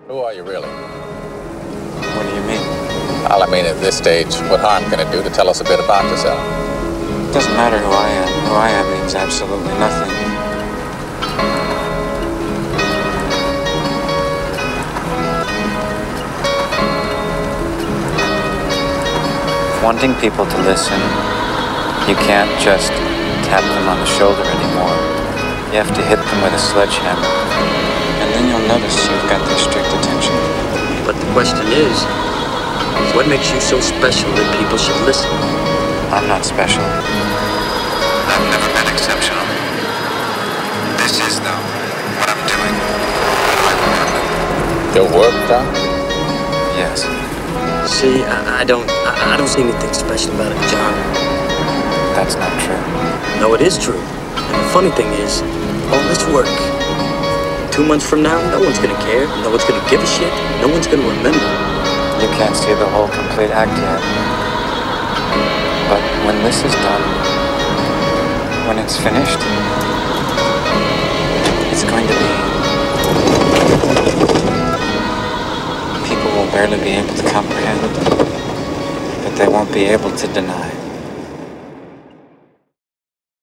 Who are you really? What do you mean? Well, I mean, at this stage, what harm can it do to tell us a bit about yourself? It doesn't matter who I am. Who I am means absolutely nothing. Wanting people to listen, you can't just tap them on the shoulder anymore. You have to hit them with a sledgehammer. And then you'll notice you've got their strict attention. But the question is, what makes you so special that people should listen? I'm not special. I've never been exceptional. This is, though, what I'm doing. Your work, Doc? Yes. See, I don't see anything special about it, John. That's not true. No, it is true. And the funny thing is, all this work, 2 months from now, no one's gonna care. No one's gonna give a shit. No one's gonna remember. You can't see the whole complete act yet. But when this is done, when it's finished, it's going to be... People will barely be able to comprehend, but they won't be able to deny.